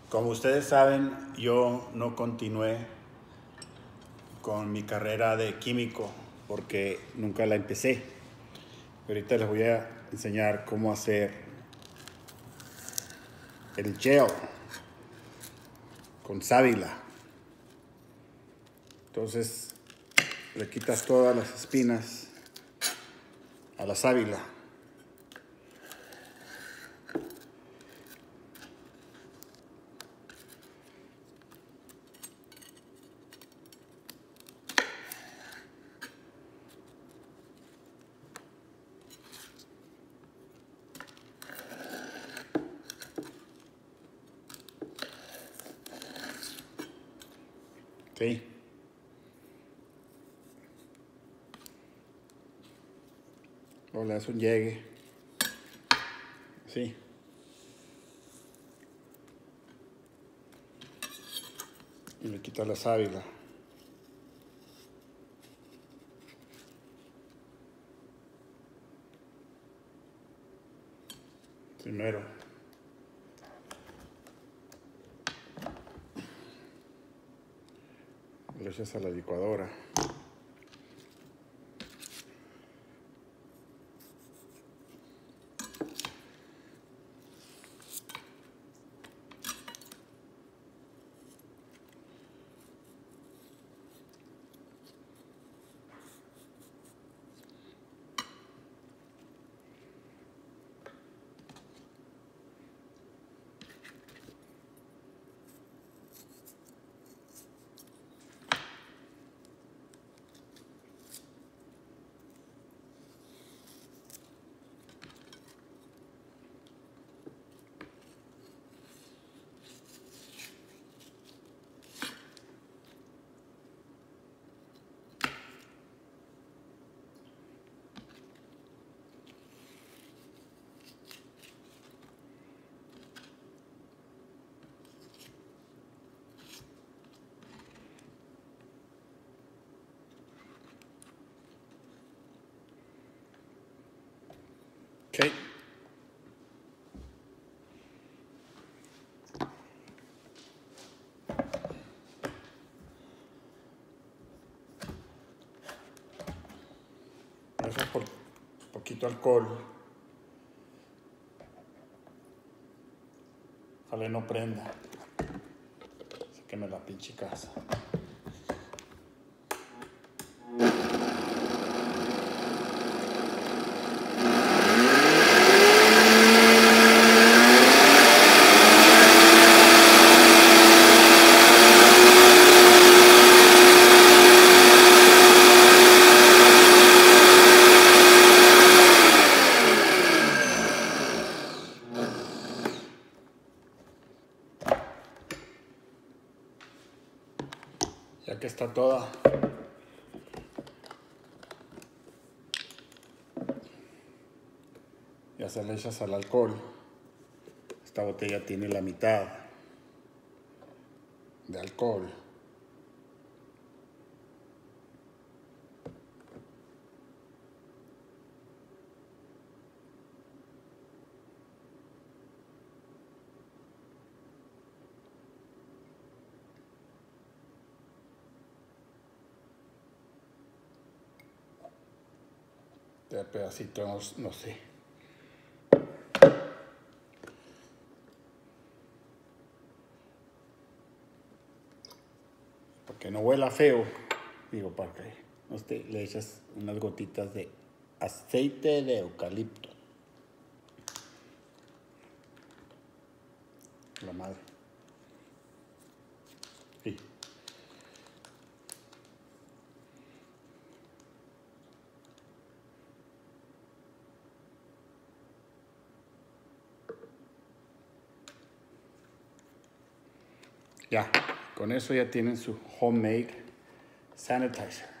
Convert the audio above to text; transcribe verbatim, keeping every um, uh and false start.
Como ustedes saben, yo no continué con mi carrera de químico porque nunca la empecé. Ahorita les voy a enseñar cómo hacer el gel con sábila. Entonces le quitas todas las espinas a la sábila. Sí. O le das un llegue. Sí. Y le quitas la sábila. Primero. Lo echas a la licuadora. Okay. Eso por poquito alcohol. Ojalá no prenda. Se queme la pinche casa. Ya que está toda, ya se le echas al alcohol. Esta botella tiene la mitad de alcohol. De pedacitos, no sé. Para que no huela feo, digo, para que no esté, le echas unas gotitas de aceite de eucalipto. La madre. Sí. Ya, con eso ya tienen su homemade sanitizer.